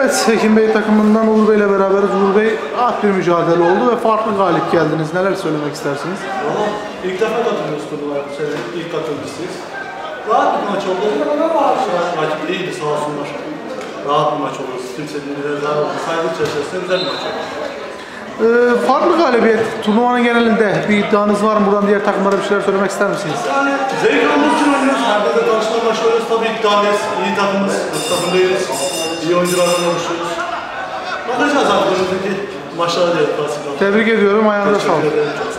Evet, Hekim Bey takımından Uğur Bey ile beraberiz. Uğur Bey, at bir mücadele oldu ve farklı galip geldiniz. Neler söylemek istersiniz? Valla ilk defa katılıyoruz turnuvaya bu sene. İlk katılmışsınız. Rahat bir maç oldu. Rakip iyiydi sağ olsunlar. Rahat bir maç oldu. Kimsenin saygı çerçevesinde güzel bir maç oldu. Farklı galibiyet. Turnuvanın genelinde bir iddianız var mı? Buradan diğer takımlara bir şeyler söylemek ister misiniz? Yani zevk almak için oynuyoruz. Herkese karşıma başlıyoruz. Tabii iddialıyız. İyi takımız. Kötü takım değiliz. İyi oyuncularla oluşuyoruz. Bakacağız artık önümüzdeki maçlara diye. Tebrik ediyorum. Ayağınıza sağlık.